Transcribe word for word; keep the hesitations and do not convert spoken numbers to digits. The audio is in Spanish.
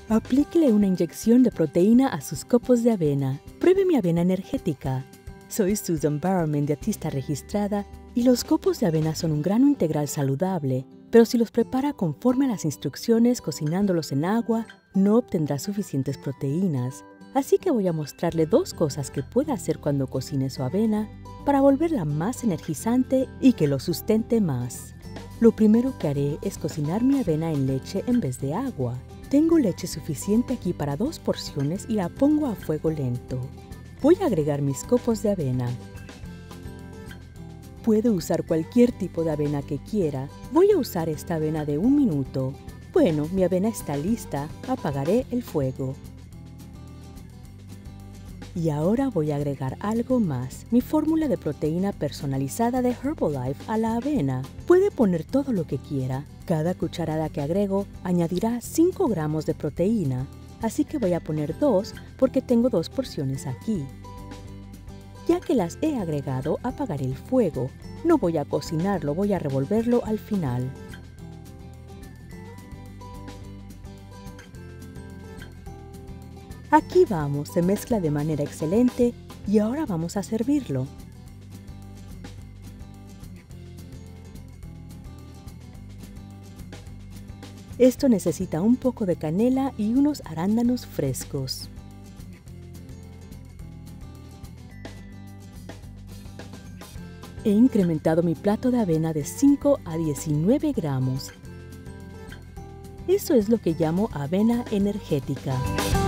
Aplíquele una inyección de proteína a sus copos de avena. Pruebe mi avena energética. Soy Susan Barrowman, dietista registrada, y los copos de avena son un grano integral saludable, pero si los prepara conforme a las instrucciones cocinándolos en agua, no obtendrá suficientes proteínas. Así que voy a mostrarle dos cosas que puede hacer cuando cocine su avena para volverla más energizante y que lo sustente más. Lo primero que haré es cocinar mi avena en leche en vez de agua. Tengo leche suficiente aquí para dos porciones y la pongo a fuego lento. Voy a agregar mis copos de avena. Puede usar cualquier tipo de avena que quiera. Voy a usar esta avena de un minuto. Bueno, mi avena está lista. Apagaré el fuego. Y ahora voy a agregar algo más, mi fórmula de proteína personalizada de Herbalife a la avena. Puede poner todo lo que quiera. Cada cucharada que agrego añadirá cinco gramos de proteína, así que voy a poner dos porque tengo dos porciones aquí. Ya que las he agregado, apagaré el fuego. No voy a cocinarlo, voy a revolverlo al final. Aquí vamos, se mezcla de manera excelente y ahora vamos a servirlo. Esto necesita un poco de canela y unos arándanos frescos. He incrementado mi plato de avena de cinco a diecinueve gramos. Eso es lo que llamo avena energética.